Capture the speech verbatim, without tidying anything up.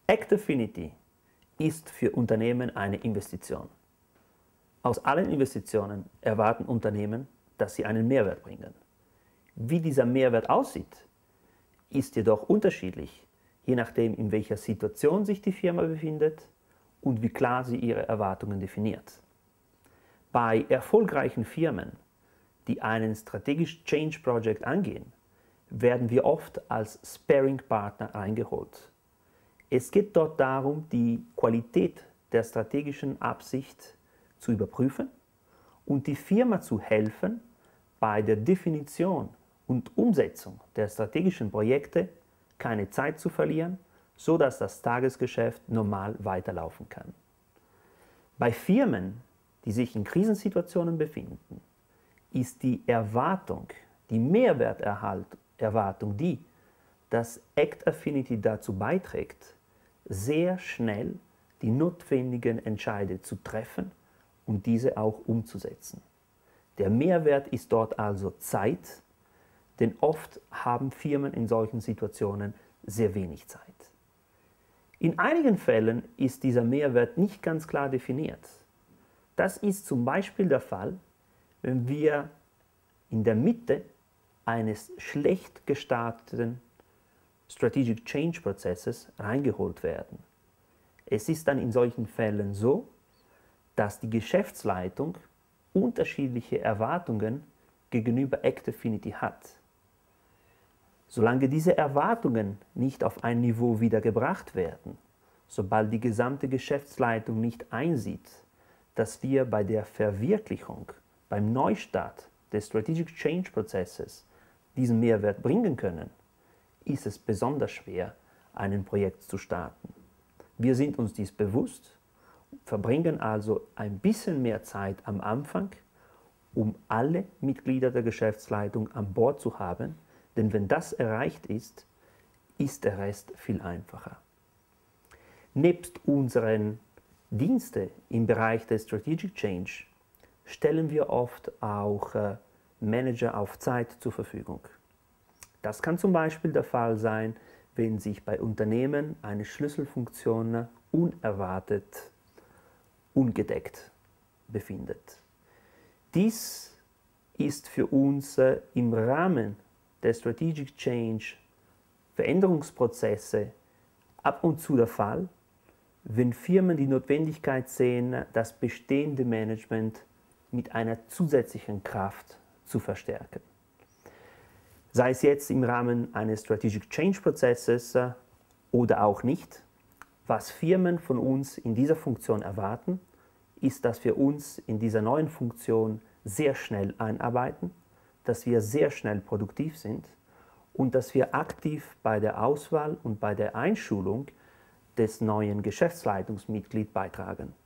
Affinity ist für Unternehmen eine Investition. Aus allen Investitionen erwarten Unternehmen, dass sie einen Mehrwert bringen. Wie dieser Mehrwert aussieht, ist jedoch unterschiedlich, je nachdem, in welcher Situation sich die Firma befindet und wie klar sie ihre Erwartungen definiert. Bei erfolgreichen Firmen, die einen Strategic Change Project angehen, werden wir oft als Sparring-Partner eingeholt. Es geht dort darum, die Qualität der strategischen Absicht zu überprüfen und die Firma zu helfen, bei der Definition und Umsetzung der strategischen Projekte keine Zeit zu verlieren, sodass das Tagesgeschäft normal weiterlaufen kann. Bei Firmen, die sich in Krisensituationen befinden, ist die Erwartung, die Mehrwerterwartung die, dass Affinity dazu beiträgt, sehr schnell die notwendigen Entscheide zu treffen und diese auch umzusetzen. Der Mehrwert ist dort also Zeit, denn oft haben Firmen in solchen Situationen sehr wenig Zeit. In einigen Fällen ist dieser Mehrwert nicht ganz klar definiert. Das ist zum Beispiel der Fall, wenn wir in der Mitte eines schlecht gestarteten Strategic Change Prozesses reingeholt werden. Es ist dann in solchen Fällen so, dass die Geschäftsleitung unterschiedliche Erwartungen gegenüber Affinity hat. Solange diese Erwartungen nicht auf ein Niveau wieder gebracht werden, sobald die gesamte Geschäftsleitung nicht einsieht, dass wir bei der Verwirklichung, beim Neustart des Strategic Change Prozesses diesen Mehrwert bringen können, ist es besonders schwer, ein Projekt zu starten. Wir sind uns dies bewusst, verbringen also ein bisschen mehr Zeit am Anfang, um alle Mitglieder der Geschäftsleitung an Bord zu haben, denn wenn das erreicht ist, ist der Rest viel einfacher. Nebst unseren Diensten im Bereich des Strategic Change stellen wir oft auch äh, Manager auf Zeit zur Verfügung. Das kann zum Beispiel der Fall sein, wenn sich bei Unternehmen eine Schlüsselfunktion unerwartet ungedeckt befindet. Dies ist für uns äh, im Rahmen der Strategic Change Veränderungsprozesse ab und zu der Fall, wenn Firmen die Notwendigkeit sehen, das bestehende Management mit einer zusätzlichen Kraft zu verstärken. Sei es jetzt im Rahmen eines Strategic Change Prozesses oder auch nicht, was Firmen von uns in dieser Funktion erwarten, ist, dass wir uns in dieser neuen Funktion sehr schnell einarbeiten, dass wir sehr schnell produktiv sind und dass wir aktiv bei der Auswahl und bei der Einschulung des neuen Geschäftsleitungsmitglieds beitragen.